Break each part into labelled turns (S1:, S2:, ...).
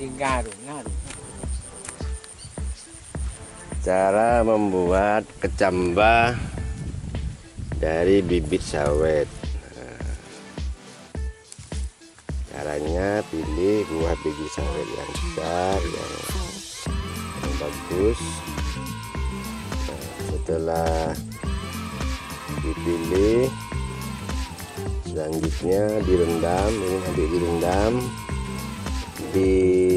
S1: Cara membuat kecambah dari bibit sawit. Caranya pilih buah biji sawit yang besar, yang bagus. Setelah dipilih, selanjutnya direndam. Ini nanti direndam di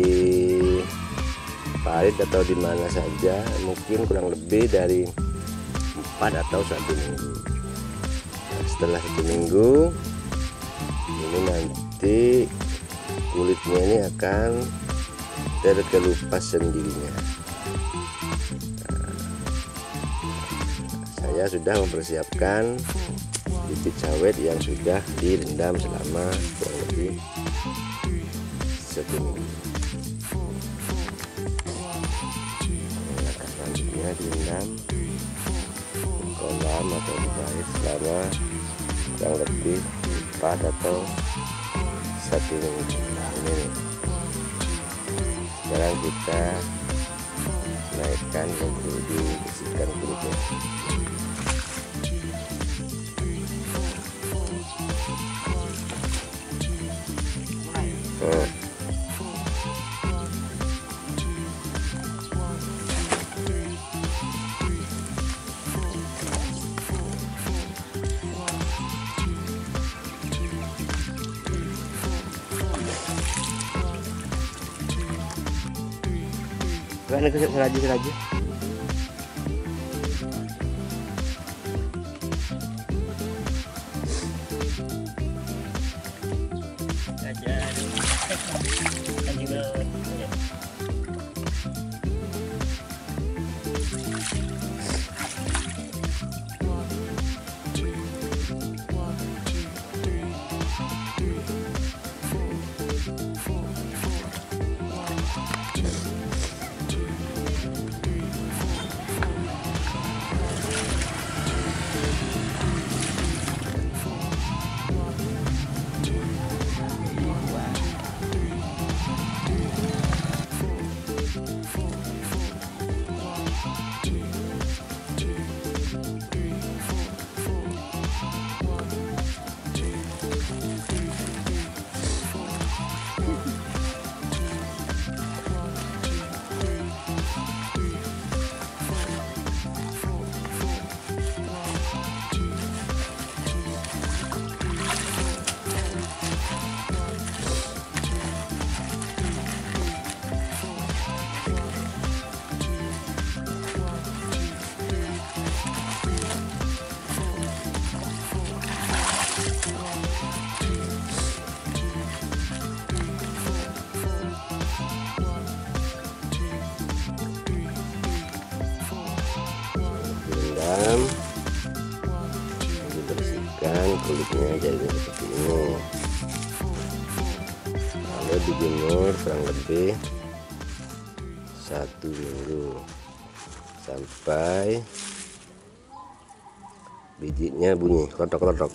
S1: parit atau di mana saja, mungkin kurang lebih dari 4 atau 1 minggu. Nah, setelah 1 minggu ini nanti kulitnya ini akan terkelupas sendirinya. Nah, saya sudah mempersiapkan bibit sawit yang sudah direndam selama kurang lebih 1 minggu. Selanjutnya direndam kolam atau di parit selama kurang lebih 4 atau 1 minggu. Nah, ini sekarang kita naikkan untuk dibersihkan kulitnya. Ini seraju. Dibersihkan kulitnya jadi seperti ini, lalu dijemur kurang lebih 1 minggu sampai bijinya bunyi klotok-klotok.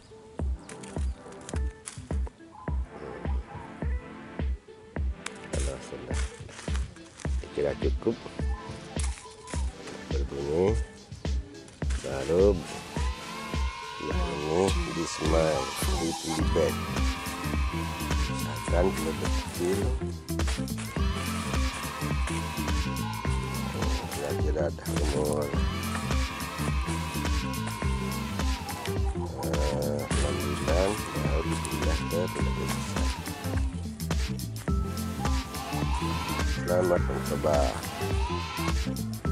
S1: Kalau sudah dikira cukup berbunyi, baru ini disemai di polybag, misalkan kecil, kira-kira ada umur 6 bulan, baru dipindah ke polybag besar. Selamat mencoba.